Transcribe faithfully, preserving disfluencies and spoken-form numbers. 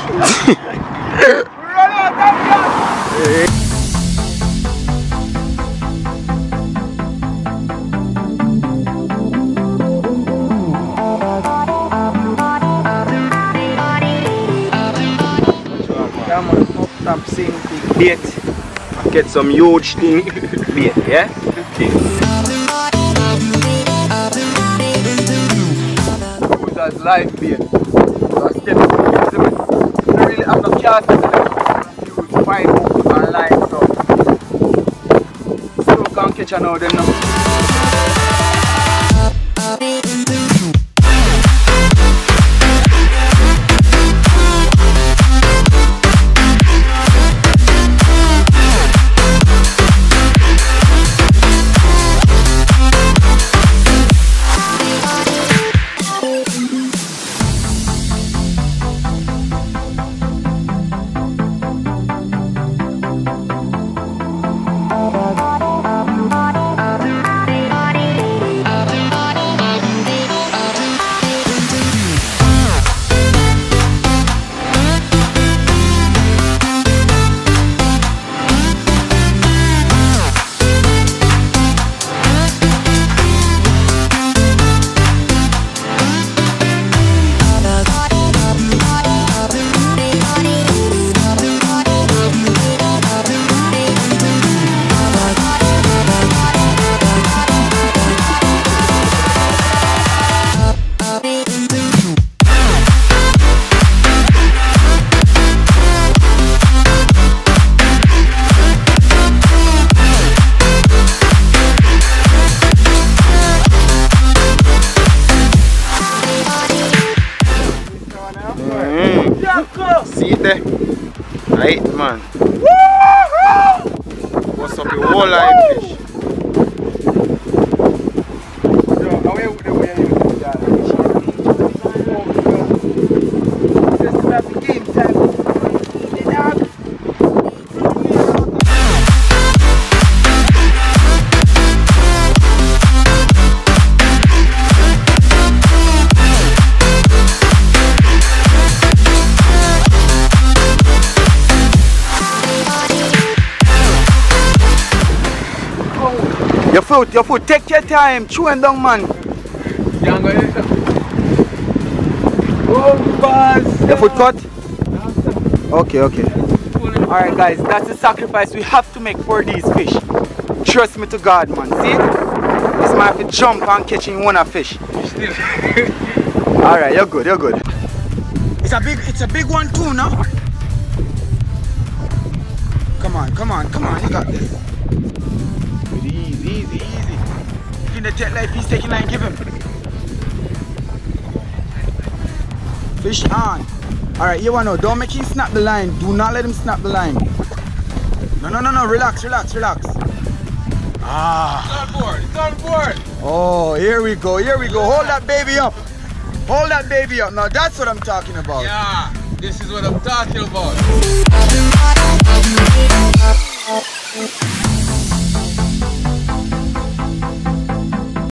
Run out that gun! Yeah man, up top same big bait. Get some huge thing bait, yeah? Okay. Use as live bait. So I step up to it. I don't really have no cast use fine hook and line so still can't catch an out them now. See it there? Right man. What's up the whole live fish? Yo, away with the way you do that. Just have the game time. Your foot, your foot, take your time, chew and down man. Oh, your foot cut? Okay, okay. Alright guys, that's the sacrifice we have to make for these fish. Trust me to God man, see it? This man have to jump and catching one of fish. Alright, you're good, you're good. It's a big, it's a big one too now. Come on, come on, come on, you got this. Easy, easy, easy. In the jet life, he's taking line, give him. Fish on. Alright, you wanna know, don't make him snap the line. Do not let him snap the line. No, no, no, no, relax, relax, relax. Ah. It's on board, it's on board. Oh, here we go, here we go. Hold that baby up. Hold that baby up. Now that's what I'm talking about. Yeah, this is what I'm talking about.